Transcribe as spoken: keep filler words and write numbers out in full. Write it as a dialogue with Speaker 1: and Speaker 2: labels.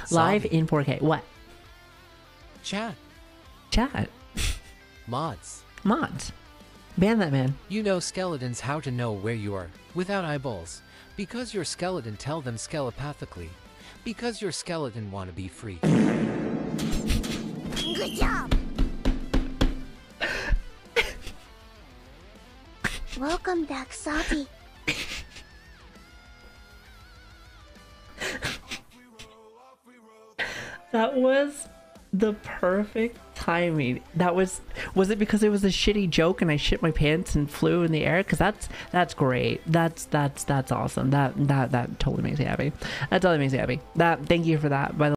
Speaker 1: Live
Speaker 2: Savi.
Speaker 1: in four K. What?
Speaker 2: Chat.
Speaker 1: Chat.
Speaker 2: Mods.
Speaker 1: Mods. Ban that man.
Speaker 2: You know skeletons how to know where you are without eyeballs. Because your skeleton tell them skelepathically. Because your skeleton want to be free.
Speaker 3: Good job. Welcome back, Savi.
Speaker 1: That was the perfect timing. That was was it because it was a shitty joke and I shit my pants and flew in the air? Because that's that's great. That's that's that's awesome. That that that totally makes me happy. That totally makes me happy. That thank you for that. By the